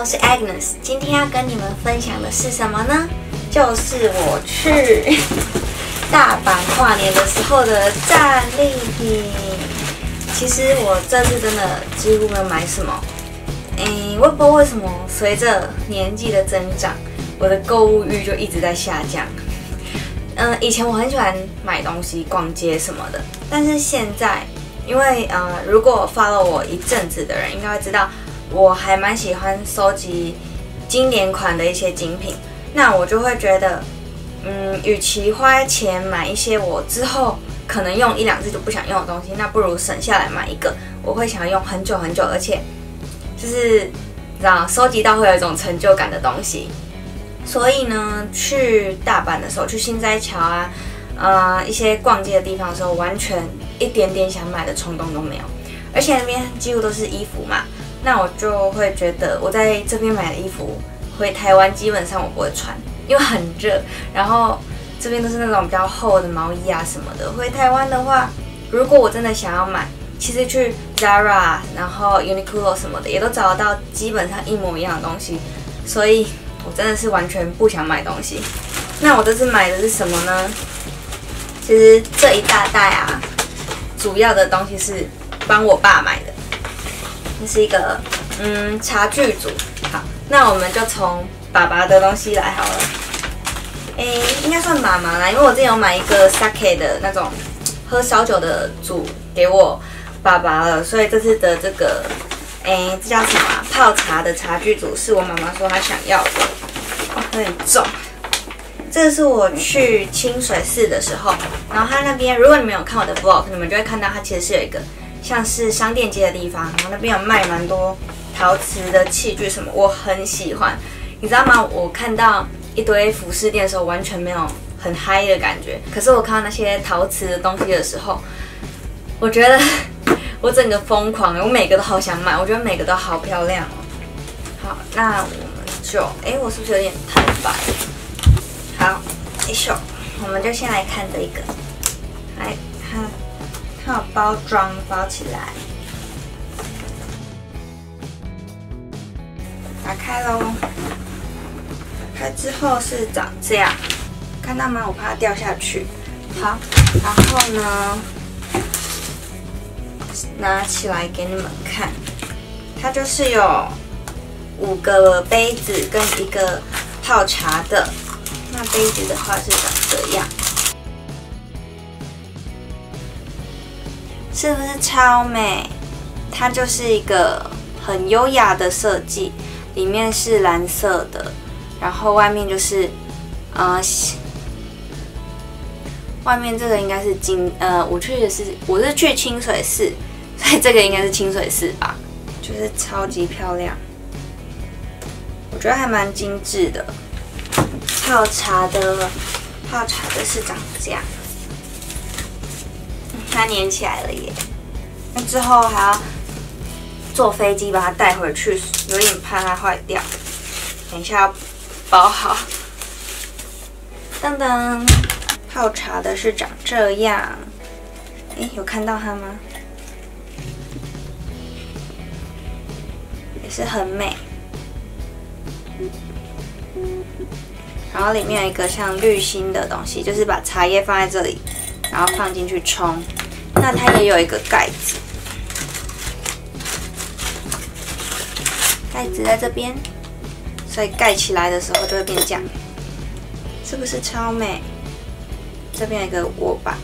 是 Agnes， 今天要跟你们分享的是什么呢？就是我去大阪跨年的时候的战利品。其实我这次真的几乎没有买什么，我也不知道为什么，随着年纪的增长，我的购物欲就一直在下降。以前我很喜欢买东西、逛街什么的，但是现在，因为如果 follow 我一阵子的人应该会知道，我还蛮喜欢收集经典款的一些精品。那我就会觉得，与其花钱买一些我之后可能用1-2次就不想用的东西，那不如省下来买一个我会想要用很久很久，而且就是你知道收集到会有一种成就感的东西。所以呢，去大阪的时候，去心斋桥一些逛街的地方的时候，完全一点点想买的冲动都没有。而且那边几乎都是衣服嘛，那我就会觉得我在这边买的衣服回台湾基本上我不会穿，因为很热，然后这边都是那种比较厚的毛衣什么的。回台湾的话，如果我真的想要买，其实去 Zara 然后 Uniqlo 什么的也都找得到基本上一模一样的东西，所以我真的是完全不想买东西。那我这次买的是什么呢？其实这一大袋主要的东西是帮我爸买的，这是一个茶具组。好，那我们就从爸爸的东西来好了。应该算妈妈啦，因为我之前有买一个 sake 的那种喝烧酒的组给我爸爸了，所以这次的这个这叫什么泡茶的茶具组是我妈妈说她想要的，有点重。这是我去清水寺的时候，然后它那边如果你们有看我的 vlog， 你们就会看到它其实是有一个像是商店街的地方，然后那边有卖蛮多陶瓷的器具什么，我很喜欢。你知道吗？我看到一堆服饰店的时候完全没有很嗨的感觉，可是我看到那些陶瓷的东西的时候，我觉得我整个疯狂，我每个都好想买，我觉得每个都好漂亮哦。好，那我们就我是不是有点太白？好，我们就先来看这个，来它有包装包起来，打开咯。打开之后是长这样，看到吗？我怕它掉下去。好，然后呢，拿起来给你们看，它就是有5个杯子跟一个泡茶的。那杯子的话是长这样，是不是超美？它就是一个很优雅的设计，里面是蓝色的，然后外面就是外面这个应该是我是去清水寺，所以这个应该是清水寺吧，就是超级漂亮，我觉得还蛮精致的。泡茶的是长这样，它粘起来了耶。那之后还要坐飞机把它带回去，有点怕它坏掉。等一下要包好。噔噔，泡茶的是长这样。有看到它吗？也是很美。然后里面有一个像滤芯的东西，就是把茶叶放在这里，然后放进去冲。那它也有一个盖子，盖子在这边，所以盖起来的时候就会变这样，是不是超美？这边有一个握把，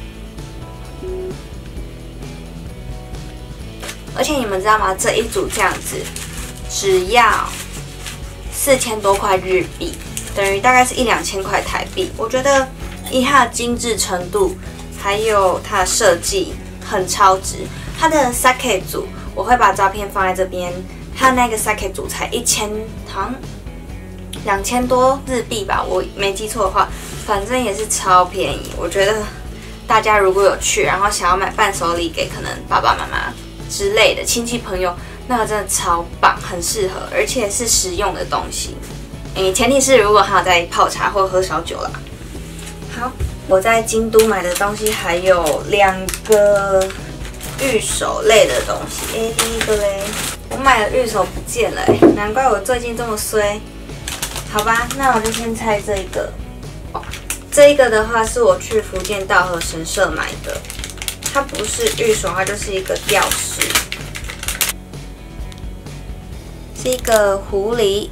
而且你们知道吗？这一组这样子只要4000多块日币。等于大概是1-2千块台币，我觉得以它的精致程度，还有它的设计很超值。它的 sake 组我会把照片放在这边，它那个 sake 组才好像2000多日币吧，我没记错的话，反正也是超便宜。我觉得大家如果有去，然后想要买伴手礼给可能爸爸妈妈之类的亲戚朋友，那个真的超棒，很适合，而且是实用的东西。前提是如果还有在泡茶或喝烧酒啦。好，我在京都买的东西还有2个玉手类的东西。第一个嘞，我买了玉手不见了，难怪我最近这么衰。好吧，那我就先猜这个。这个的话是我去福建道和神社买的，它不是玉手，它就是一个吊饰，是一个狐狸。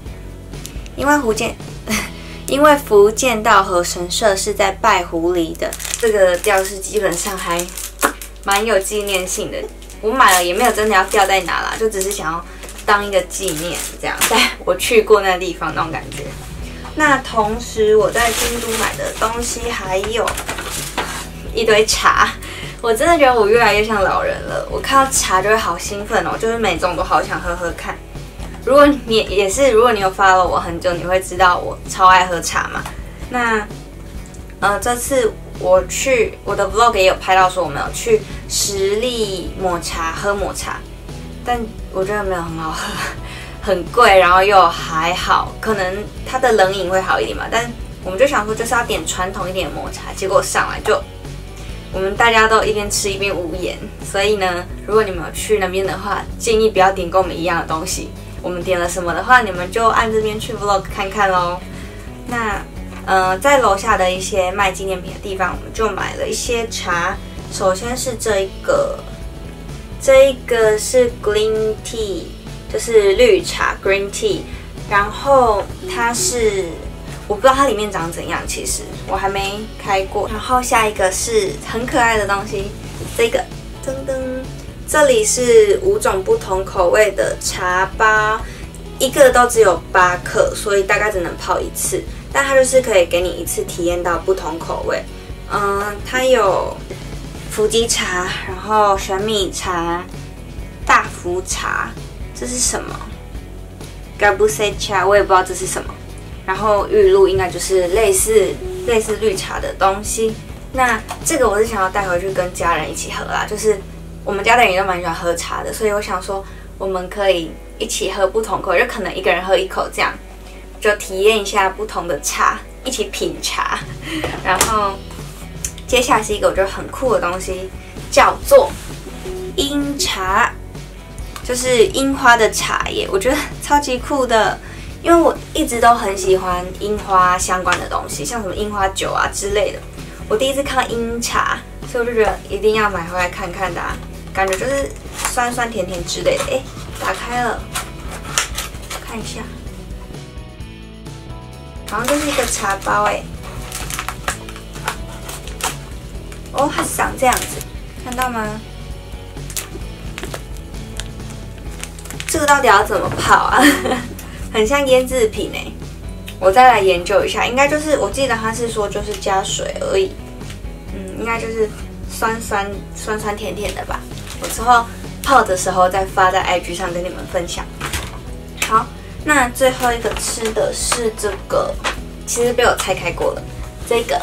因为福建道和神社是在拜狐狸的，这个吊饰基本上还蛮有纪念性的。我买了也没有真的要吊在哪啦，就只是想要当一个纪念，这样在我去过那个地方那种感觉。那同时我在京都买的东西还有一堆茶，我真的觉得我越来越像老人了。我看到茶就会好兴奋哦，就是每种都好想喝喝看。如果你有 follow 我很久，你会知道我超爱喝茶嘛。那这次我的 vlog 也有拍到说我们有去实力抹茶喝抹茶，但我觉得没有很好喝，很贵，然后又还好，可能它的冷饮会好一点嘛。但我们就想说就是要点传统一点的抹茶，结果上来就我们大家都一边吃一边无言。所以呢，如果你们有去那边的话，建议不要点跟我们一样的东西。我们点了什么的话，你们就按这边去 vlog 看看咯。那在楼下的一些卖纪念品的地方，我们就买了一些茶。首先是这一个是 green tea， 就是绿茶 green tea。然后它是我不知道它里面长怎样，其实我还没开过。然后下一个是很可爱的东西，这个噔噔。这里是5种不同口味的茶包，一个都只有8克，所以大概只能泡一次。但它就是可以给你一次体验到不同口味。它有伏吉茶，然后玄米茶、大福茶，这是什么 ？Gabuse 茶，我也不知道这是什么。然后玉露应该就是类似绿茶的东西。那这个我是想要带回去跟家人一起喝啦，就是我们家的人也都蛮喜欢喝茶的，所以我想说我们可以一起喝不同口味，就可能一个人喝1口这样，就体验一下不同的茶，一起品茶。然后接下来是一个我觉得很酷的东西，叫做樱茶，就是樱花的茶叶，我觉得超级酷的。因为我一直都很喜欢樱花相关的东西，像什么樱花酒啊之类的。我第一次看到樱茶，所以我就觉得一定要买回来看看的啊。感觉就是酸酸甜甜之类的。打开了，看一下，好像就是一个茶包哦，它长这样子，看到吗？这个到底要怎么泡啊？很像腌制品我再来研究一下，应该就是我记得它是说就是加水而已，应该就是酸酸甜甜的吧。我之后泡的时候再发在 IG 上跟你们分享。好，那最后一个吃的是这个，其实被我拆开过了，这个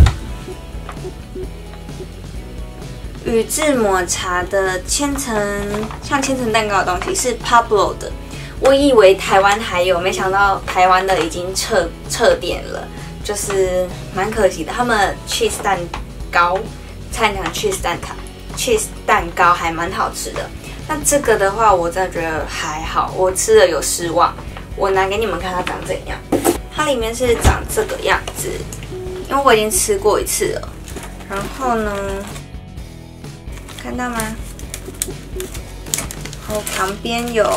宇治抹茶的像千层蛋糕的东西，是 Pablo 的。我以为台湾还有，没想到台湾的已经撤店了，就是蛮可惜的。他们的 cheese 蛋糕，菜鸟 cheese 蛋糕还蛮好吃的。那这个的话，我真的觉得还好，我吃了有失望。我拿给你们看它长怎样。它里面是长这个样子，因为我已经吃过一次了。然后呢，看到吗？然后旁边有。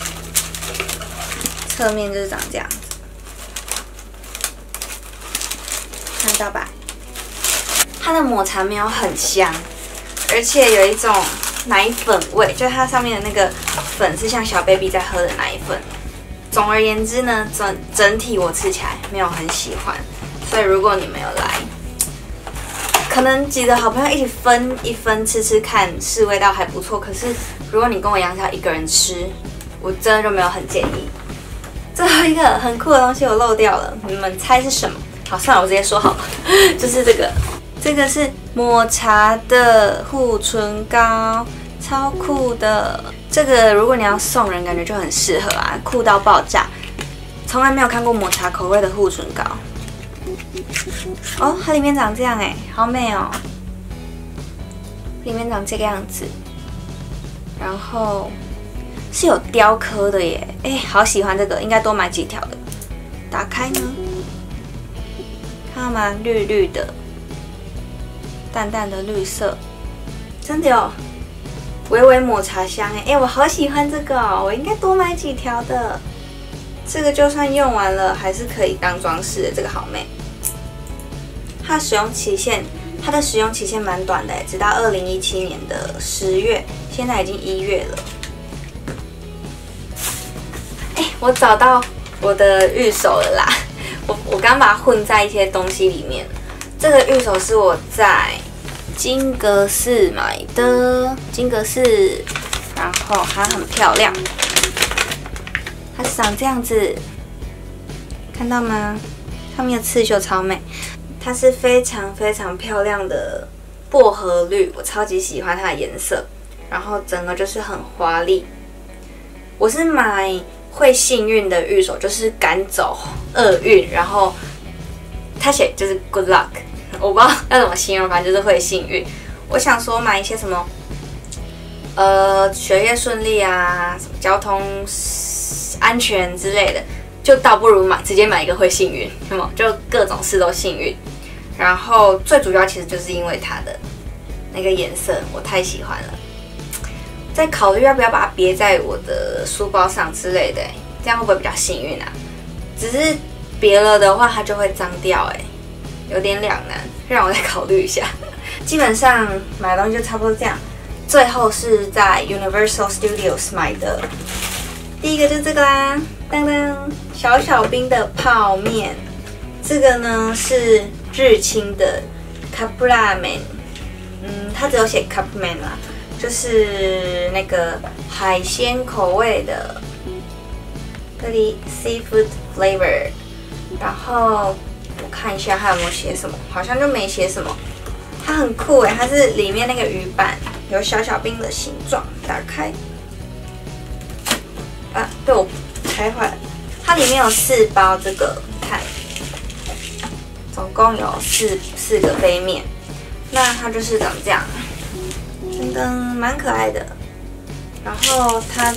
侧面就是长这样子，看到吧？它的抹茶没有很香，而且有一种奶粉味，就是它上面的那个粉是像小 baby 在喝的奶粉。总而言之呢，整体我吃起来没有很喜欢，所以如果你们有来，可能几个好朋友一起分一分吃吃看，是味道还不错。可是如果你跟我一样是要一个人吃，我真的就没有很建议。最后一个很酷的东西我漏掉了，你们猜是什么？好，算了，我直接说好了，就是这个是抹茶的护唇膏，超酷的。这个如果你要送人，感觉就很适合啊，酷到爆炸。从来没有看过抹茶口味的护唇膏。哦，它里面长这样好美哦。里面长这个样子， 然后是有雕刻的耶，哎，好喜欢这个，应该多买几条的。打开呢，看到吗？绿绿的，淡淡的绿色，真的有微微抹茶香哎，哎，我好喜欢这个哦，我应该多买几条的。这个就算用完了，还是可以当装饰的，这个好美。它的使用期限蛮短的，直到2017年的10月，现在已经1月了。哎，我找到我的玉手了啦！我刚把它混在一些东西里面。这个玉手是我在金阁寺买的，金阁寺，然后它很漂亮，它长这样子，看到吗？上面的刺绣超美。它是非常非常漂亮的薄荷绿，我超级喜欢它的颜色，然后整个就是很华丽。我是买会幸运的玉手，就是赶走厄运，然后它写就是 good luck， 我不知道要怎么形容，反正就是会幸运。我想说买一些什么，学业顺利啊，什么交通安全之类的，就倒不如直接买一个会幸运，那么就各种事都幸运。然后最主要其实就是因为它的那个颜色，我太喜欢了。在考虑要不要把它别在我的书包上之类的，这样会不会比较幸运啊？只是别了的话，它就会脏掉，有点两难，让我再考虑一下。基本上买东西就差不多这样。最后是在 Universal Studios 买的，第一个就是这个啦，当当，小小兵的泡面。这个呢是日清的 Cup Ramen， 它只有写 Cup Man 啦，就是那个海鲜口味的，这里 Seafood Flavor。然后我看一下它有没有写什么，好像就没写什么。它很酷它是里面那个鱼板有小小兵的形状，打开，啊，被我开坏了。它里面有4包这个，你看。总共有四个杯面，那它就是长这样，噔噔，蛮可爱的。然后它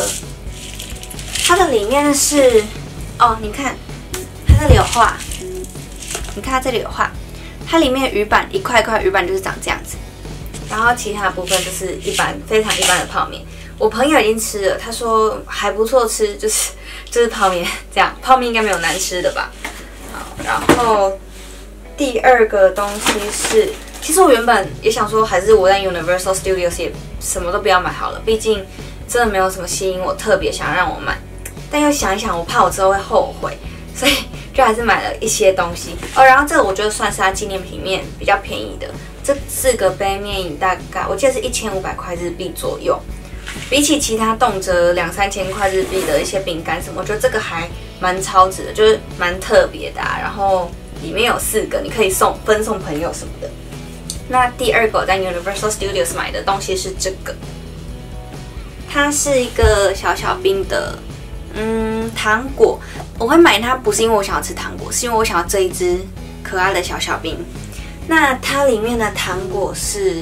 的里面是，哦，你看，它这里有画，你看它这里有画，它里面鱼板一块块鱼板就是长这样子，然后其他部分就是非常一般的泡面。我朋友已经吃了，他说还不错吃，就是泡面这样，泡面应该没有难吃的吧？好，然后。第二个东西是，其实我原本也想说，还是我在 Universal Studios 也什么都不要买好了，毕竟真的没有什么吸引我特别想让我买。但又想一想，我怕我之后会后悔，所以就还是买了一些东西哦。然后这个我觉得算是它纪念品面比较便宜的，这4个杯面大概我记得是1500块日币左右。比起其他动辄2-3千块日币的一些饼干什么，我觉得这个还蛮超值的，就是蛮特别的然后。里面有4个，你可以分送朋友什么的。那第二个我在 Universal Studios 买的东西是这个，它是一个小小兵的糖果。我会买它不是因为我想要吃糖果，是因为我想要这一只可爱的小小兵。那它里面的糖果是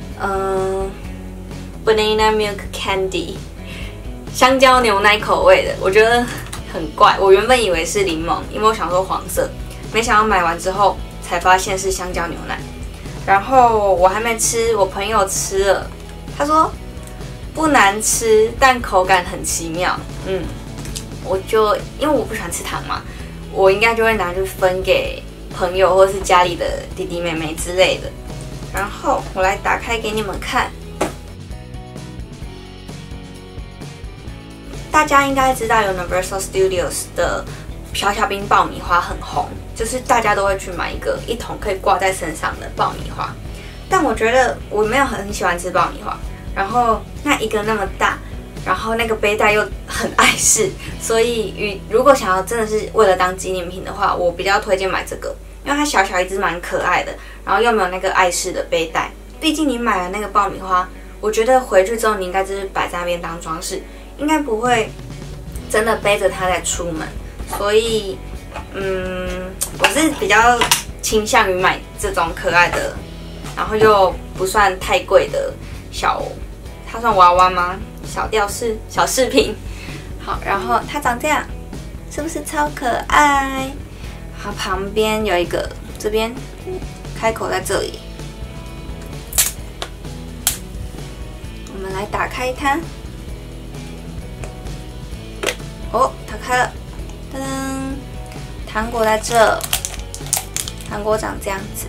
Banana Milk Candy， 香蕉牛奶口味的，我觉得很怪。我原本以为是柠檬，因为我想说黄色。没想到买完之后才发现是香蕉牛奶，然后我还没吃，我朋友吃了，他说不难吃，但口感很奇妙。我就因为我不喜欢吃糖嘛，我应该就会拿去分给朋友或是家里的弟弟妹妹之类的。然后我来打开给你们看，大家应该知道 Universal Studios 的小小兵爆米花很红，就是大家都会去买一桶可以挂在身上的爆米花。但我觉得我没有很喜欢吃爆米花，然后那一个那么大，然后那个背带又很碍事，所以如果想要真的是为了当纪念品的话，我比较推荐买这个，因为它小小一只蛮可爱的，然后又没有那个碍事的背带。毕竟你买了那个爆米花，我觉得回去之后你应该就是摆在那边当装饰，应该不会真的背着它再出门。所以，我是比较倾向于买这种可爱的，然后又不算太贵的它算娃娃吗？小吊饰、小饰品。好，然后它长这样，是不是超可爱？它旁边有一个，这边开口在这里。我们来打开它。哦，打开了，噔噔，糖果在这，糖果长这样子，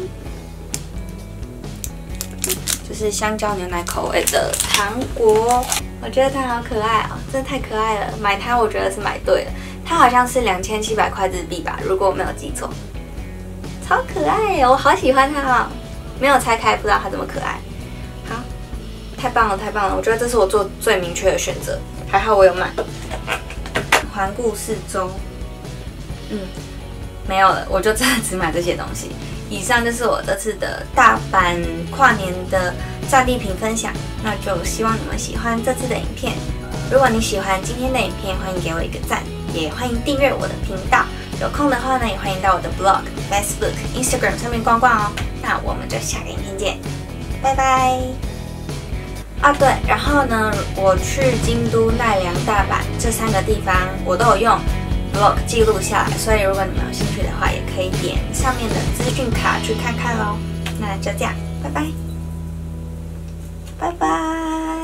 这是香蕉牛奶口味的糖果，我觉得它好可爱哦，真的太可爱了，买它我觉得是买对了，它好像是2700块日币吧，如果我没有记错，超可爱哦，我好喜欢它哦，没有拆开不知道它这么可爱，好，太棒了太棒了，我觉得这是我做最明确的选择，还好我有买。环顾四周，没有了，我就真的只买这些东西。以上就是我这次的大阪跨年的战利品分享，那就希望你们喜欢这次的影片。如果你喜欢今天的影片，欢迎给我一个赞，也欢迎订阅我的频道。有空的话呢，也欢迎到我的 blog、Facebook、Instagram 上面逛逛哦。那我们就下个影片见，拜拜。啊对，然后呢，我去京都、奈良、大阪这3个地方，我都有用 vlog 记录下来，所以如果你们有兴趣的话，也可以点上面的资讯卡去看看咯。那就这样，拜拜，拜拜。